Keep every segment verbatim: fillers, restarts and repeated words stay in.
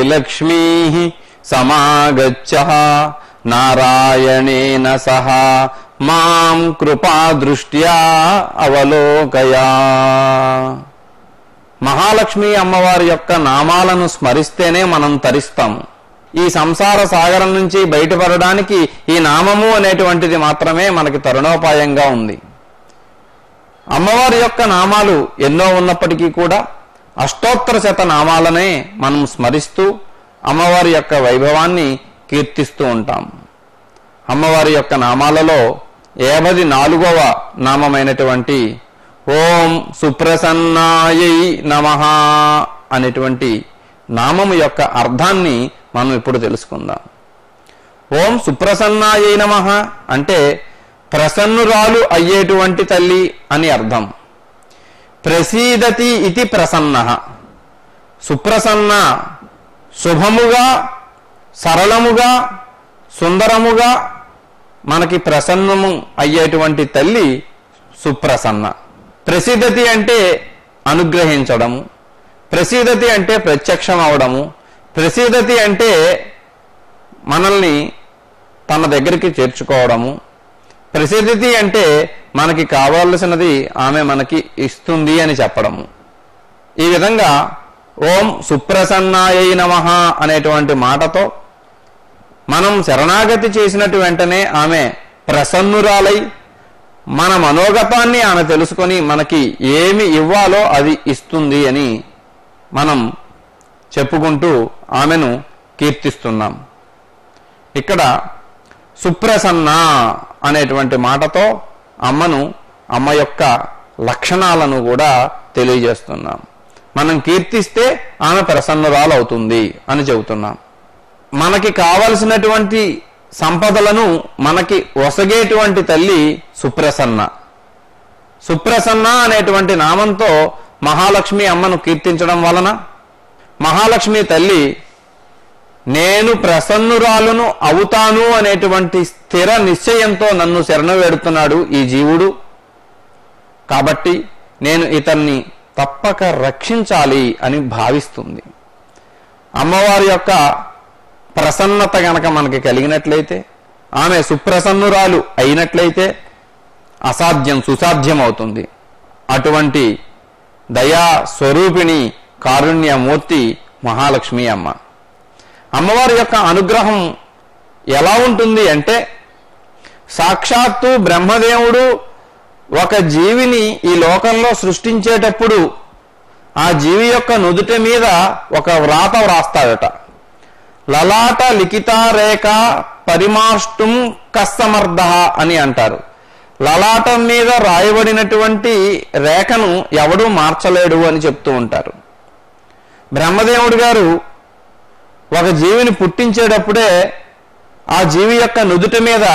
లక్ష్మీ సమాగచ్చః నారాయణేన సహ మాం కృపా దృష్ట్యా అవలోకయా. మహాలక్ష్మి అమ్మవారి యొక్క నామాలను స్మరిస్తేనే మనం తరిస్తాము. ఈ సంసార సాగరం నుంచి బయటపడడానికి ఈ నామము అనేటువంటిది మాత్రమే మనకి తరుణోపాయంగా ఉంది. అమ్మవారి యొక్క నామాలు ఎన్నో ఉన్నప్పటికీ కూడా అష్టోత్తర శత నామాలనే మనం స్మరిస్తూ అమ్మవారి యొక్క వైభవాన్ని కీర్తిస్తూ ఉంటాం. అమ్మవారి యొక్క నామాలలో యాభై నాలుగవ నామమైనటువంటి ఓం సుప్రసన్నాయై నమః అనేటువంటి నామము యొక్క అర్థాన్ని మనం ఇప్పుడు తెలుసుకుందాం. ఓం సుప్రసన్నాయై నమః అంటే ప్రసన్నురాలు అయ్యేటువంటి తల్లి అని అర్థం. ప్రసీదతి ఇది ప్రసన్నః. సుప్రసన్న శుభముగా సరళముగా సుందరముగా మనకి ప్రసన్నము అయ్యేటువంటి తల్లి సుప్రసన్న. ప్రసిద్ధతి అంటే అనుగ్రహించడము, ప్రసిద్ధతి అంటే ప్రత్యక్షం అవడము, ప్రసిద్ధతి అంటే మనల్ని తన దగ్గరికి చేర్చుకోవడము, ప్రసిద్ధి అంటే మనకి కావాల్సినది ఆమె మనకి ఇస్తుంది అని చెప్పడము. ఈ విధంగా ఓం సుప్రసన్నాయై నమః అనేటువంటి మాటతో మనం శరణాగతి చేసినట్టు వెంటనే ఆమె ప్రసన్నురాలై మన మనోగతాన్ని ఆమె తెలుసుకొని మనకి ఏమి ఇవ్వాలో అది ఇస్తుంది అని మనం చెప్పుకుంటూ ఆమెను కీర్తిస్తున్నాం. ఇక్కడ సుప్రసన్న అనేటువంటి మాటతో అమ్మను అమ్మ యొక్క లక్షణాలను కూడా తెలియజేస్తున్నాం. మనం కీర్తిస్తే ఆమె ప్రసన్నురాలు అవుతుంది అని చెబుతున్నాం. మనకి కావలసినటువంటి సంపదలను మనకి ఒసగేటువంటి తల్లి సుప్రసన్న. సుప్రసన్న అనేటువంటి నామంతో మహాలక్ష్మి అమ్మను కీర్తించడం వలన మహాలక్ష్మి తల్లి నేను ప్రసన్నురాలను అవుతాను అనేటువంటి స్థిర నిశ్చయంతో నన్ను శరణు వేడుతున్నాడు ఈ జీవుడు, కాబట్టి నేను ఇతన్ని తప్పక రక్షించాలి అని భావిస్తుంది. అమ్మవారి యొక్క ప్రసన్నత గనక మనకి కలిగినట్లయితే, ఆమె సుప్రసన్నురాలు అయినట్లయితే అసాధ్యం సుసాధ్యం అవుతుంది. అటువంటి దయా స్వరూపిణి కారుణ్యమూర్తి మహాలక్ష్మి అమ్మ. అమ్మవారి యొక్క అనుగ్రహం ఎలా ఉంటుంది అంటే, సాక్షాత్తు బ్రహ్మదేవుడు ఒక జీవిని ఈ లోకంలో సృష్టించేటప్పుడు ఆ జీవి యొక్క నుదుటి మీద ఒక వ్రాత వ్రాస్తాడట. లలాట లిఖిత రేఖ పరిమాష్టుం కస్సమర్థ అని అంటారు. లలాటం మీద రాయబడినటువంటి రేఖను ఎవడూ మార్చలేడు అని చెప్తూ ఉంటారు. బ్రహ్మదేవుడు గారు ఒక జీవిని పుట్టించేటప్పుడే ఆ జీవి యొక్క నుదుటి మీద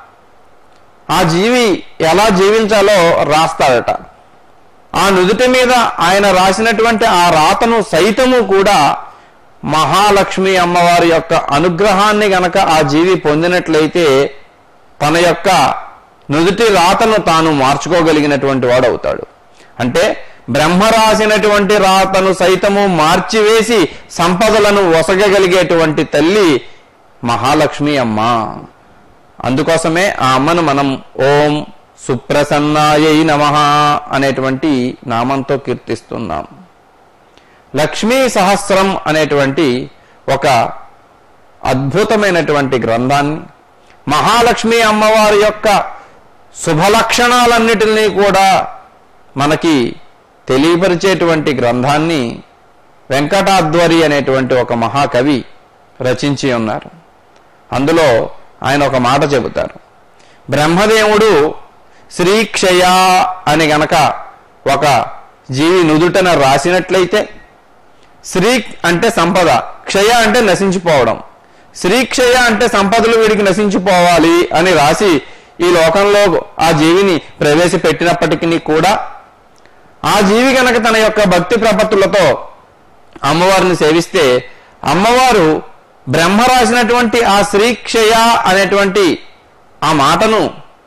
ఆ జీవి ఎలా జీవించాలో రాస్తాడట. ఆ నుదుటి మీద ఆయన రాసినటువంటి ఆ రాతను సైతము కూడా మహాలక్ష్మి అమ్మవారి యొక్క అనుగ్రహాన్ని గనక ఆ జీవి పొందినట్లయితే తన యొక్క నుదుటి రాతను తాను మార్చుకోగలిగినటువంటి వాడు అవుతాడు. అంటే బ్రహ్మ రాసినటువంటి రాతను సైతము మార్చివేసి సంపదలను ఒసగగలిగేటువంటి తల్లి మహాలక్ష్మి అమ్మ. అందుకోసమే ఆ అమ్మను మనం ఓం సుప్రసన్నాయై నమః అనేటువంటి నామంతో కీర్తిస్తున్నాం. లక్ష్మీ సహస్రం అనేటువంటి ఒక అద్భుతమైనటువంటి గ్రంథాన్ని, మహాలక్ష్మి అమ్మవారి యొక్క శుభలక్షణాలన్నిటినీ కూడా మనకి తెలియపరిచేటువంటి గ్రంథాన్ని వెంకటాద్వరి అనేటువంటి ఒక మహాకవి రచించి ఉన్నారు. అందులో ఆయన ఒక మాట చెబుతారు. బ్రహ్మదేవుడు శ్రీక్షయ అని గనక ఒక జీవి నుదుటన రాసినట్లయితే, శ్రీ అంటే సంపద, క్షయ అంటే నశించిపోవడం, శ్రీక్షయ అంటే సంపదలు వీడికి నశించిపోవాలి అని రాసి ఈ లోకంలో ఆ జీవిని ప్రవేశపెట్టినప్పటికీ కూడా ఆ జీవి గనక తన యొక్క భక్తి ప్రపత్తులతో అమ్మవారిని సేవిస్తే అమ్మవారు బ్రహ్మ రాసినటువంటి ఆ శ్రీక్షయ అనేటువంటి ఆ మాటను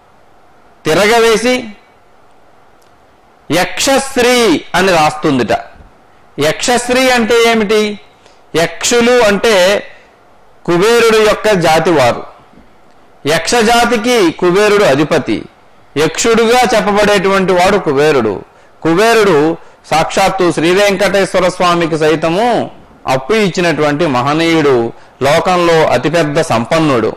తిరగవేసి యక్షశ్రీ అని రాస్తుందిట. యక్షశ్రీ అంటే ఏమిటి? యక్షులు అంటే కుబేరుడు యొక్క జాతి వారు. యక్ష జాతికి కుబేరుడు అధిపతి. యక్షుడుగా చెప్పబడేటువంటి వాడు కుబేరుడు. కుబేరుడు సాక్షాత్తు శ్రీ వెంకటేశ్వర స్వామికి సైతము అప్పు ఇచ్చినటువంటి మహనీయుడు, లోకంలో అతిపెద్ద సంపన్నుడు.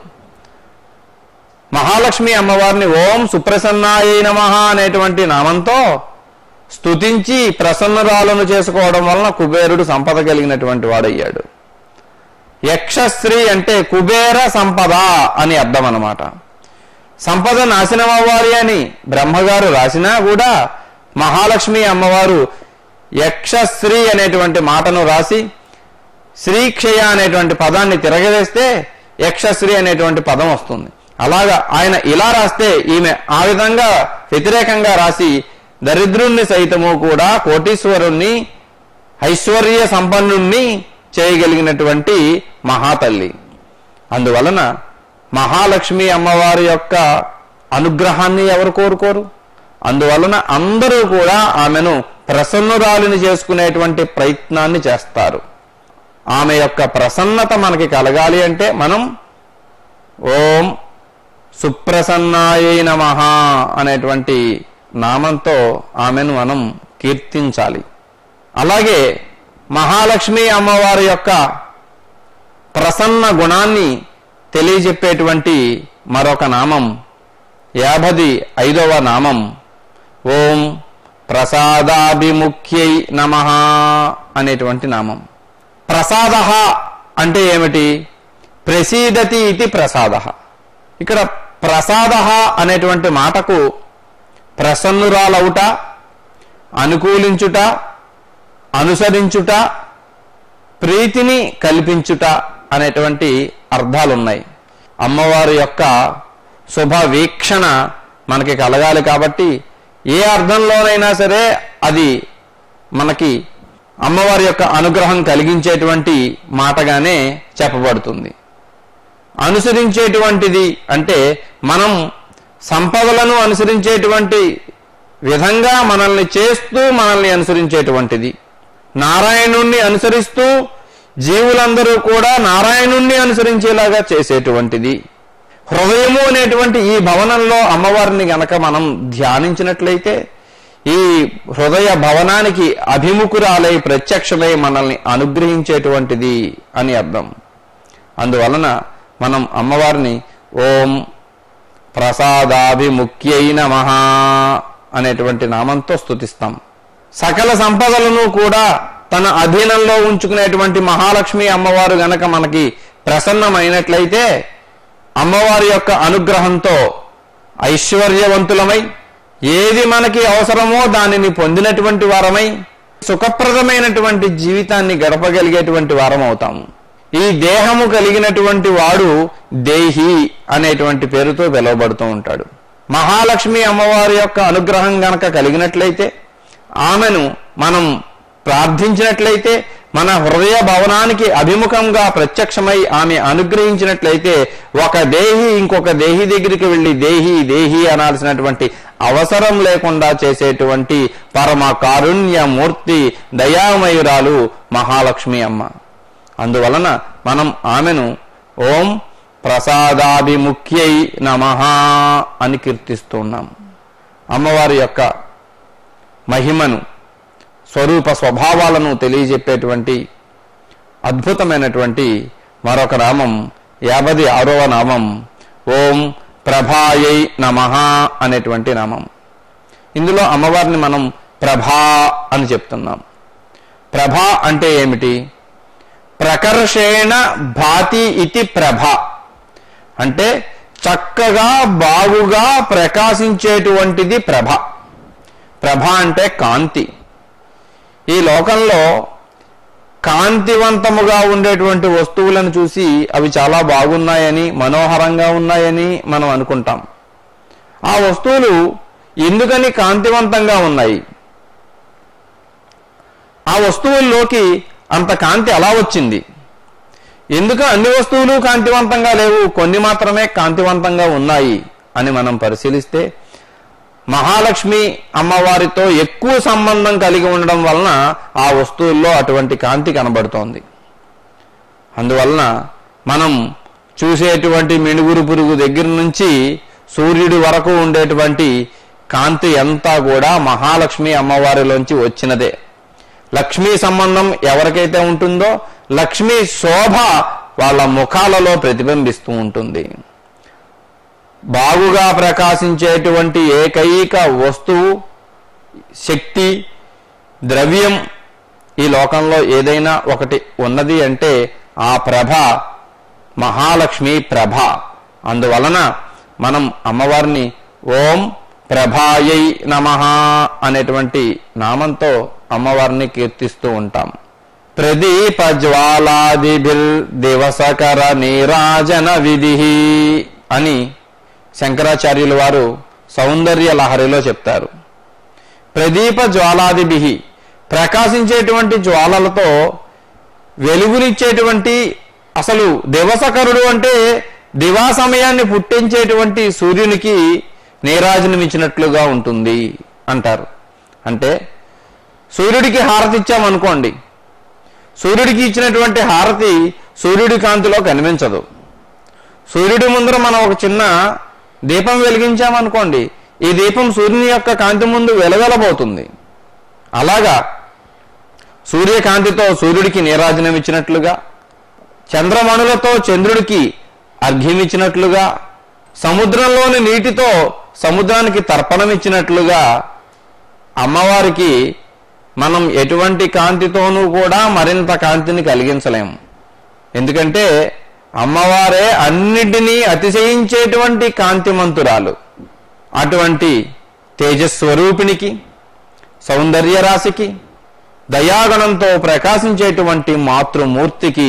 మహాలక్ష్మి అమ్మవారిని ఓం సుప్రసన్నాయై నమః అనేటువంటి నామంతో స్తుతించి ప్రసన్నురాలను చేసుకోవడం వలన కుబేరుడు సంపద కలిగినటువంటి వాడయ్యాడు. యక్షశ్రీ అంటే కుబేర సంపద అని అర్థం అన్నమాట. సంపద నాశనం అవ్వాలి అని బ్రహ్మగారు రాసినా కూడా మహాలక్ష్మి అమ్మవారు యక్షశ్రీ అనేటువంటి మాటను రాసి శ్రీక్షయ అనేటువంటి పదాన్ని తిరగవేస్తే యక్షశ్రీ అనేటువంటి పదం వస్తుంది. అలాగా ఆయన ఇలా రాస్తే ఈమె ఆ విధంగా వ్యతిరేకంగా రాసి దరిద్రుణ్ణి సైతము కూడా కోటీశ్వరుణ్ణి, ఐశ్వర్య సంపన్నుణ్ణి చేయగలిగినటువంటి మహాతల్లి. అందువలన మహాలక్ష్మి అమ్మవారి యొక్క అనుగ్రహాన్ని ఎవరు కోరుకోరు? అందువలన అందరూ కూడా ఆమెను ప్రసన్నురాలిని చేసుకునేటువంటి ప్రయత్నాన్ని చేస్తారు. ఆమె యొక్క ప్రసన్నత మనకి కలగాలి అంటే మనం ఓం సుప్రసన్నాయై నమః అనేటువంటి నామంతో ఆమెను మనం కీర్తించాలి. అలాగే మహాలక్ష్మి అమ్మవారి యొక్క ప్రసన్న గుణాన్ని తెలియజెప్పేటువంటి మరొక నామం యాభై ఐదవ నామం ఓం ప్రసాదాభిముఖ్యై నమః అనేటువంటి నామం. ప్రసాద అంటే ఏమిటి? ప్రసీదతి ఇది ప్రసాద. ఇక్కడ ప్రసాద అనేటువంటి మాటకు ప్రసన్నురాలవుట, అనుకూలించుట, అనుసరించుట, ప్రీతిని కల్పించుట అనేటువంటి అర్థాలున్నాయి. అమ్మవారి యొక్క శుభ వీక్షణ మనకి కలగాలి కాబట్టి ఏ అర్థంలోనైనా సరే అది మనకి అమ్మవారి యొక్క అనుగ్రహం కలిగించేటువంటి మాటగానే చెప్పబడుతుంది. అనుసరించేటువంటిది అంటే మనం సంపదలను అనుసరించేటువంటి విధంగా మనల్ని చేస్తూ మనల్ని అనుసరించేటువంటిది. నారాయణుణ్ణి అనుసరిస్తూ జీవులందరూ కూడా నారాయణుణ్ణి అనుసరించేలాగా చేసేటువంటిది. హృదయము అనేటువంటి ఈ భవనంలో అమ్మవారిని గనక మనం ధ్యానించినట్లయితే ఈ హృదయ భవనానికి అభిముఖురాలై ప్రత్యక్షమై మనల్ని అనుగ్రహించేటువంటిది అని అర్థం. అందువలన మనం అమ్మవారిని ఓం ప్రసాదాభిముఖ్యై నమః అనేటువంటి నామంతో స్తుతిస్తాం. సకల సంపదలను కూడా తన అధీనంలో ఉంచుకునేటువంటి మహాలక్ష్మి అమ్మవారు గనక మనకి ప్రసన్నమైనట్లయితే అమ్మవారి యొక్క అనుగ్రహంతో ఐశ్వర్యవంతులమై ఏది మనకి అవసరమో దానిని పొందినటువంటి వారమై సుఖప్రదమైనటువంటి జీవితాన్ని గడపగలిగేటువంటి వారం అవుతాము. ఈ దేహము కలిగినటువంటి వాడు దేహి అనేటువంటి పేరుతో పిలువబడుతూ ఉంటాడు. మహాలక్ష్మి అమ్మవారి యొక్క అనుగ్రహం గనక కలిగినట్లయితే, ఆమెను మనం ప్రార్థించినట్లయితే, మన హృదయ భవనానికి అభిముఖంగా ప్రత్యక్షమై ఆమె అనుగ్రహించినట్లయితే ఒక దేహి ఇంకొక దేహి దగ్గరికి వెళ్ళి దేహి దేహి అనాల్సినటువంటి అవసరం లేకుండా చేసేటువంటి పరమ కారుణ్యమూర్తి దయామయురాలు మహాలక్ష్మి అమ్మ. అందువలన మనం ఆమెను ఓం ప్రసాదాభిముఖ్యై నమః అని కీర్తిస్తున్నాం. అమ్మవారి యొక్క మహిమను, స్వరూప స్వభావాలను తెలియజెప్పేటువంటి అద్భుతమైనటువంటి మరొక నామం యాభై ఆరవ నామం ఓం ప్రభాయై నమః అనేటువంటి నామం. ఇందులో అమ్మవారిని మనం ప్రభా అని చెప్తున్నాం. ప్రభా అంటే ఏమిటి? ప్రకర్షేణ భాతి ఇతి ప్రభ అంటే చక్కగా బాగుగా ప్రకాశించేటువంటిది ప్రభ. ప్రభ అంటే కాంతి. ఈ లోకంలో కాంతివంతముగా ఉండేటువంటి వస్తువులను చూసి అవి చాలా బాగున్నాయని, మనోహరంగా ఉన్నాయని మనం అనుకుంటాం. ఆ వస్తువులు ఎందుకని కాంతివంతంగా ఉన్నాయి? ఆ వస్తువుల్లోకి అంత కాంతి అలా వచ్చింది. ఎందుకు అన్ని వస్తువులు కాంతివంతంగా లేవు, కొన్ని మాత్రమే కాంతివంతంగా ఉన్నాయి అని మనం పరిశీలిస్తే మహాలక్ష్మి అమ్మవారితో ఎక్కువ సంబంధం కలిగి ఉండడం వలన ఆ వస్తువుల్లో అటువంటి కాంతి కనబడుతోంది. అందువలన మనం చూసేటువంటి మిణుగురు పురుగు దగ్గర నుంచి సూర్యుడి వరకు ఉండేటువంటి కాంతి అంతా కూడా మహాలక్ష్మి అమ్మవారిలోంచి వచ్చినదే. లక్ష్మీ సంబంధం ఎవరికైతే ఉంటుందో లక్ష్మీ శోభ వాళ్ళ ముఖాలలో ప్రతిబింబిస్తూ ఉంటుంది. బాగుగా ప్రకాశించేటువంటి ఏకైక వస్తువు, శక్తి, ద్రవ్యం ఈ లోకంలో ఏదైనా ఒకటి ఉన్నది అంటే ఆ ప్రభ మహాలక్ష్మి ప్రభ. అందువలన మనం అమ్మవారిని ఓం ప్రభాయై నమః అనేటువంటి నామంతో అమ్మవారిని కీర్తిస్తూ ఉంటాం. ప్రదీప జ్వాలాదిభిర్ దివసకర నీరాజన విధి అని శంకరాచార్యుల వారు సౌందర్య లహరిలో చెప్తారు. ప్రదీప జ్వాలాదిభి ప్రకాశించేటువంటి జ్వాలలతో వెలుగునిచ్చేటువంటి, అసలు దివసకరుడు అంటే దివా సమయాన్ని పుట్టించేటువంటి సూర్యునికి నీరాజనం ఇచ్చినట్లుగా ఉంటుంది అంటారు. అంటే సూర్యుడికి హారతి ఇచ్చామనుకోండి, సూర్యుడికి ఇచ్చినటువంటి హారతి సూర్యుడి కాంతిలో కనిపించదు. సూర్యుడి ముందర మనం ఒక చిన్న దీపం వెలిగించామనుకోండి, ఈ దీపం సూర్యుని యొక్క కాంతి ముందు వెలవెలబోతుంది. అలాగా సూర్యకాంతితో సూర్యుడికి నీరాజనం ఇచ్చినట్లుగా, చంద్రమణులతో చంద్రుడికి అర్ఘ్యం ఇచ్చినట్లుగా, సముద్రంలోని నీటితో సముద్రానికి తర్పణం ఇచ్చినట్లుగా అమ్మవారికి మనం ఎటువంటి కాంతితోనూ కూడా మరింత కాంతిని కలిగించలేము. ఎందుకంటే అమ్మవారే అన్నిటినీ అతిశయించేటువంటి కాంతిమంతురాలు. అటువంటి తేజస్వరూపిణికి, సౌందర్య రాశికి, దయాగణంతో ప్రకాశించేటువంటి మాతృమూర్తికి,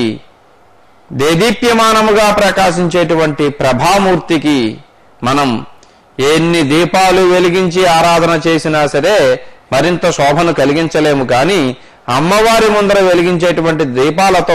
దేదీప్యమానముగా ప్రకాశించేటువంటి ప్రభామూర్తికి మనం ఎన్ని దీపాలు వెలిగించి ఆరాధన చేసినా సరే మరింత శోభను కలిగించలేము. కానీ అమ్మవారి ముందర వెలిగించేటువంటి దీపాలతో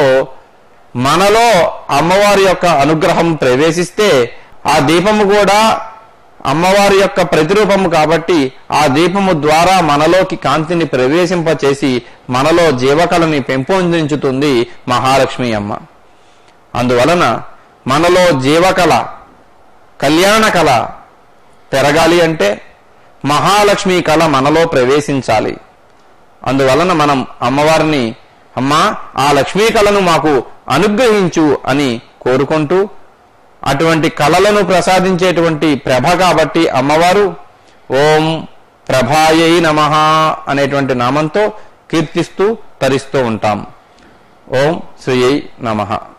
మనలో అమ్మవారి యొక్క అనుగ్రహం ప్రవేశిస్తే ఆ దీపము కూడా అమ్మవారి యొక్క ప్రతిరూపము కాబట్టి ఆ దీపము ద్వారా మనలోకి కాంతిని ప్రవేశింపచేసి మనలో జీవకళని పెంపొందించుతుంది మహాలక్ష్మి అమ్మ. అందువలన మనలో జీవకళ, కళ్యాణ కళ పెరగాలి అంటే మహాలక్ష్మి కళ మనలో ప్రవేశించాలి. అందువలన మనం అమ్మవారిని అమ్మా ఆ లక్ష్మీ కళను మాకు అనుగ్రహించు అని కోరుకుంటూ, అటువంటి కళలను ప్రసాదించేటువంటి ప్రభ కాబట్టి అమ్మవారు ఓం ప్రభాయై నమః అనేటువంటి నామంతో కీర్తిస్తూ తరిస్తూ ఉంటాం. ఓం శ్రీయై నమః.